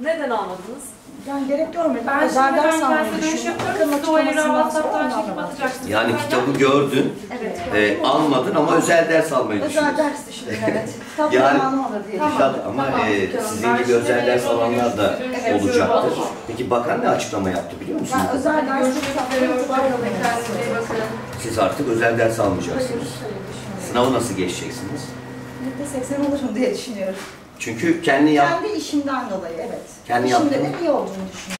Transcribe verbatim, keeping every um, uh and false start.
Neden almadınız? Yani gerek görmedim. Ben Özel şimdi ders ben almayı kendime dönüş düşünüyorum. yapıyorum. Bakın Siz o yeri açıklamasından sonra WhatsApp'tan ondan çekip da atacaksınız. Yani kitabı gördün, Evet. e, almadın ama özel ders almayı Özel düşünüyorsun. ders düşündüm, evet. Kitap Yani- zamanım olur diye. Tamam. Tabii ama Tamam, e, tamam. sizin Ben gibi şimdi özel ders Ebru'yla alanlar da görüşürüz. olacaktır. Görüşürüz. Peki bakan ne açıklama yaptı biliyor musunuz? Ben özel ders Görüşmek üzere. kitapları Kendinize iyi bakın. Siz artık özel ders Hayır, almayacaksınız. hayır düşünüyorum. Sınavı nasıl geçeceksiniz? yüzde seksen olurum diye düşünüyorum. Çünkü kendi yap Kendi işimden dolayı, evet. Kendi İşimde yaptığın- de iyi olduğunu düşünüyorum.